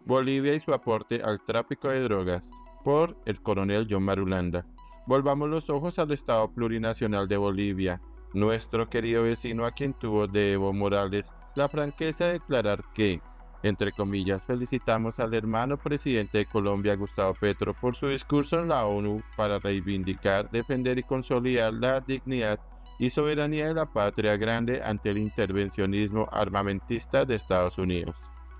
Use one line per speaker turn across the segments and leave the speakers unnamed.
Bolivia y su aporte al tráfico de drogas, por el coronel John Marulanda. Volvamos los ojos al Estado plurinacional de Bolivia, nuestro querido vecino a quien tuvo de Evo Morales la franqueza de declarar que, entre comillas, felicitamos al hermano presidente de Colombia, Gustavo Petro, por su discurso en la ONU para reivindicar, defender y consolidar la dignidad y soberanía de la patria grande ante el intervencionismo armamentista de Estados Unidos.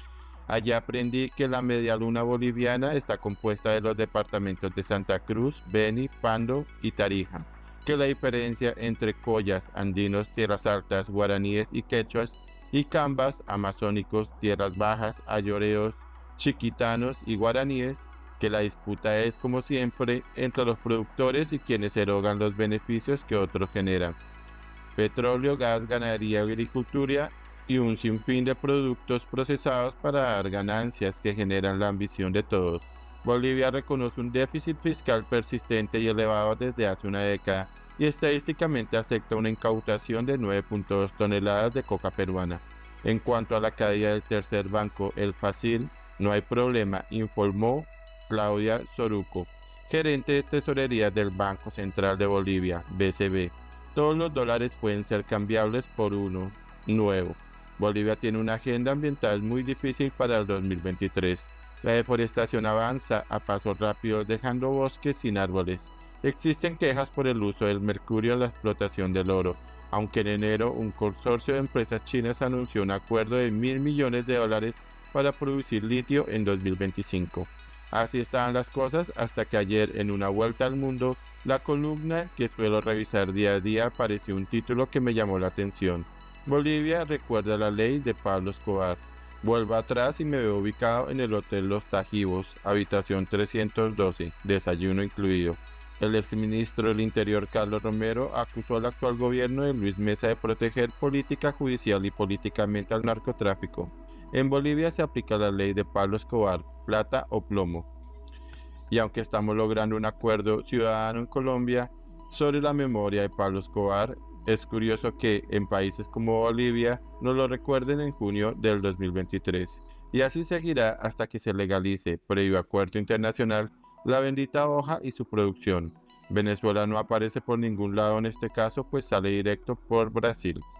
Allá aprendí que la media luna boliviana está compuesta de los departamentos de Santa Cruz, Beni, Pando y Tarija, que la diferencia entre collas, andinos, tierras altas, guaraníes y quechuas, y cambas, amazónicos, tierras bajas, ayoreos, chiquitanos y guaraníes, que la disputa es, como siempre, entre los productores y quienes erogan los beneficios que otros generan. Petróleo, gas, ganadería, agricultura y un sinfín de productos procesados para dar ganancias que generan la ambición de todos. Bolivia reconoce un déficit fiscal persistente y elevado desde hace una década y estadísticamente acepta una incautación de 9.2 toneladas de coca peruana. En cuanto a la caída del tercer banco, el Facil, no hay problema, informó Claudia Soruco, gerente de tesorería del Banco Central de Bolivia, BCB. Todos los dólares pueden ser cambiables por uno nuevo. Bolivia tiene una agenda ambiental muy difícil para el 2023. La deforestación avanza a pasos rápidos dejando bosques sin árboles. Existen quejas por el uso del mercurio en la explotación del oro, aunque en enero un consorcio de empresas chinas anunció un acuerdo de $1.000 millones para producir litio en 2025. Así estaban las cosas hasta que ayer, en una vuelta al mundo, la columna que suelo revisar día a día apareció un título que me llamó la atención. Bolivia recuerda la ley de Pablo Escobar. Vuelvo atrás y me veo ubicado en el Hotel Los Tajivos, habitación 312, desayuno incluido. El exministro del Interior Carlos Romero acusó al actual gobierno de Luis Mesa de proteger política judicial y políticamente al narcotráfico. En Bolivia se aplica la ley de Pablo Escobar, plata o plomo. Y aunque estamos logrando un acuerdo ciudadano en Colombia sobre la memoria de Pablo Escobar, es curioso que en países como Bolivia nos lo recuerden en junio del 2023. Y así seguirá hasta que se legalice, previo acuerdo internacional, la bendita hoja y su producción. Venezuela no aparece por ningún lado en este caso, pues sale directo por Brasil.